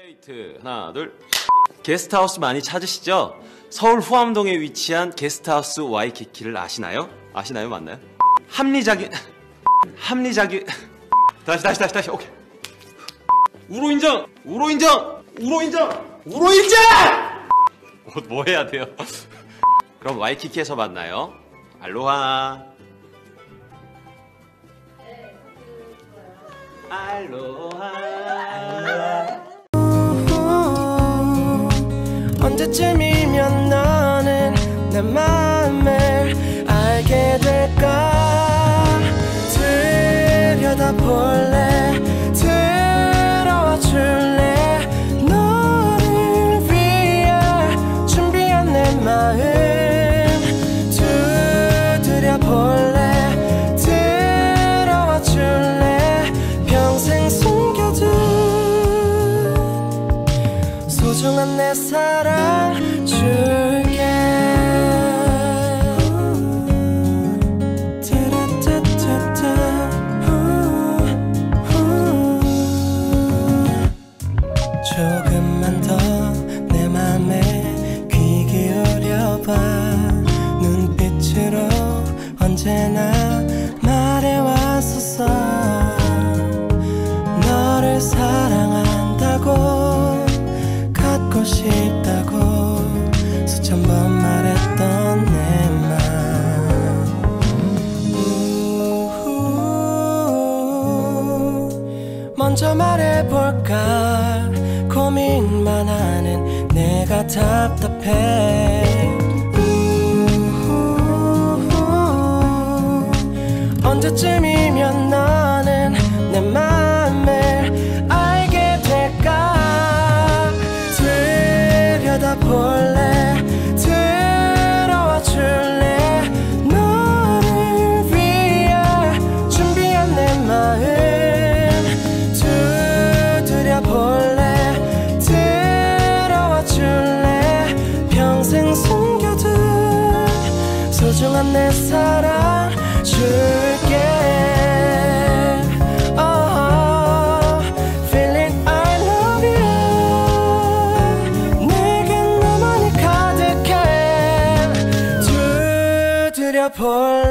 데이트 하나 둘. 게스트하우스 많이 찾으시죠? 서울 후암동에 위치한 게스트하우스 와이키키를 아시나요? 아시나요? 맞나요? 합리적인 다시 오케이. 우로인정 뭐 해야 돼요? 그럼 와이키키에서 만나요. 알로하. 알로하. 언제쯤이면 너는 내 마음을 알게 될까? 들여다볼래? 들어와 줄래? 너를 위해 준비한 내 마음 두드려볼래? 들어와 줄래? 평생 숨겨둔 소중한 내 사랑 줄게. 조금만 더 내 맘에 귀 기울여봐. 눈빛으로 언제나 말해왔었어. 너를 사랑한다고 갖고 싶다고 수천 번 말했던 내 맘. 먼저 말해볼까? 고민만 하는 내가 답답해. 언제쯤이면 너는 내 맘을 알게 될까? 들여다볼래? 들어와 줄래? 너를 위해 준비한 내 마음 두드려볼래? 들어와 줄래? 평생 숨겨둔 소중한 내 사랑 줄게. Oh, feeling I love you. 내겐 너만이 가득해. 두드려볼래?